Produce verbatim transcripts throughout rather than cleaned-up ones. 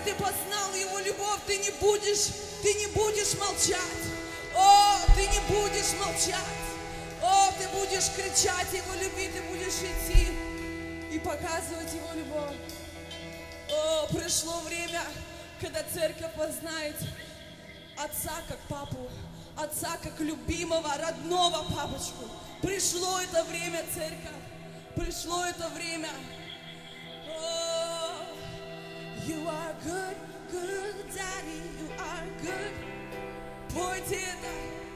ты познал Его любовь, ты не будешь, ты не будешь молчать. О, ты не будешь молчать. О, ты будешь кричать Его любви, ты будешь идти и показывать Его любовь. О, пришло время, когда церковь познает Отца как папу, Отца как любимого, родного папочку. Пришло это время, церковь. Пришло это время. Oh, you are good, good daddy, you are good. Пойте это.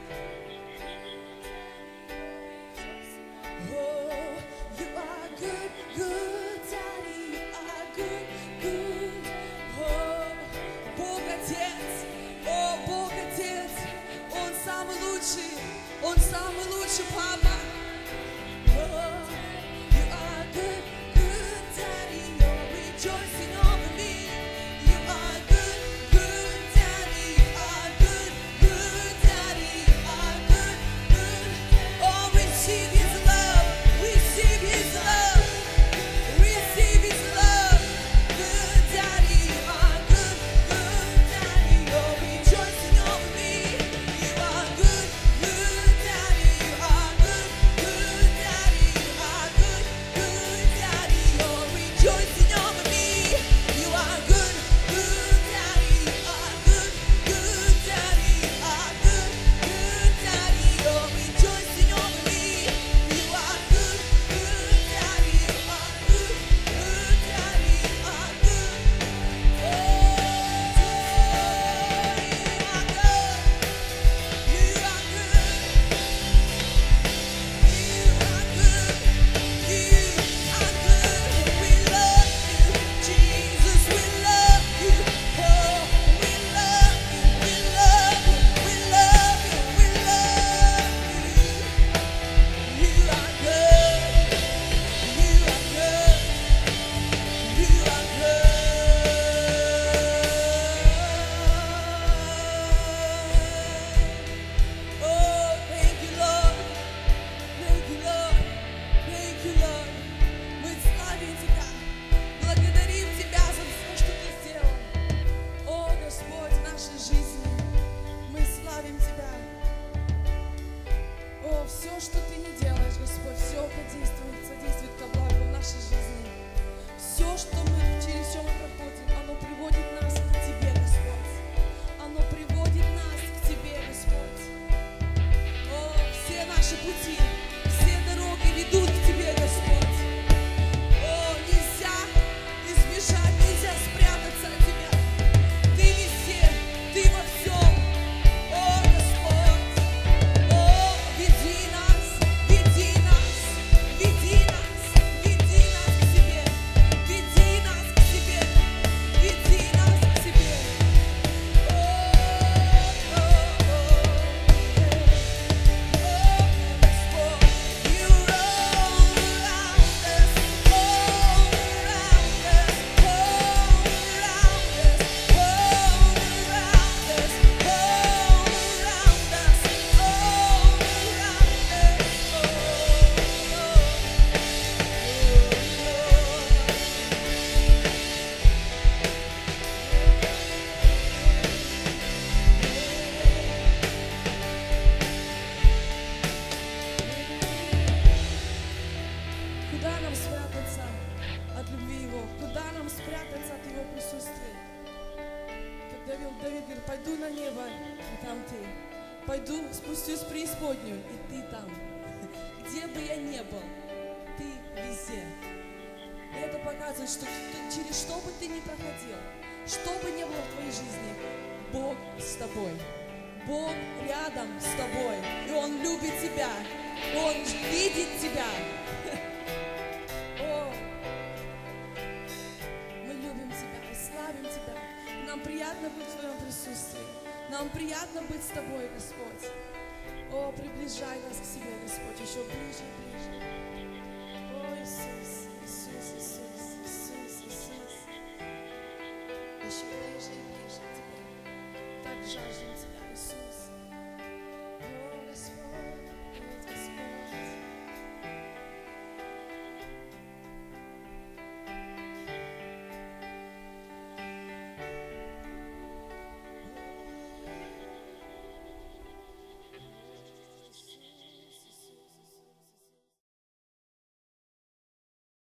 Oh, you are good, good daddy, you are good, good. Oh, Бог Отец, о, Бог Отец, Он самый лучший, Он самый лучший папа. Oh, you are good, good daddy, you're rejoicing over me. You are good, good daddy, you are good, good daddy, you are good, good. Oh, receive His love, receive His love, receive His love. Good daddy, you are good, good daddy, you're rejoicing over me. You are good, good daddy, you are good, good daddy, you are good, good daddy, you're rejoicing over me. You are good, good daddy, you are good, good daddy, you are good, good daddy, you're rejoicing over me. You are good, good daddy, you are good, good daddy, you are good. Oh, you are good. You are good. You are good. You are good. We love you, Jesus. We love you. Oh, we love you. We love you. We love you. We love you. You are good. You are good. You are good. Oh, thank you, Lord. Thank you, Lord. Thank you, Lord. Мы славим Тебя. Благодарим Тебя за все, что Ты сделал. О, Господь, в нашей жизни мы славим Тебя. О, все, что Ты не делаешь, Господь, все подействует, содействует ко благу в нашей жизни. Все, что мы, через что мы проходим, оно приводит нас к Тебе, Господь. Оно приводит нас к Тебе, Господь. О, все наши пути, все дороги ведут к Тебе, Господь. О, нельзя избежать, нельзя спрятаться от Тебя. Ты везде, Ты во всем. О, Господь, о, веди нас, веди нас, веди нас, веди нас к Себе, веди нас к Себе, веди нас к Себе. О, о, о, э. Куда нам спрятаться от любви Его? Куда нам спрятаться от Его присутствия? Как Давид, Давид говорит, пойду на небо, и там Ты. Пойду, спустюсь в преисподнюю, и Ты там. Где бы я ни был, Ты везде. И это показывает, что ты- через что бы ты ни проходил, что бы ни было в твоей жизни, Бог с тобой. Бог рядом с тобой. И Он любит тебя. Он видит тебя. О, мы любим Тебя и славим Тебя. Нам приятно быть в Твоем присутствии. Нам приятно быть с Тобой, Господь. О, приближай нас к себе, Господь, еще ближе и ближе.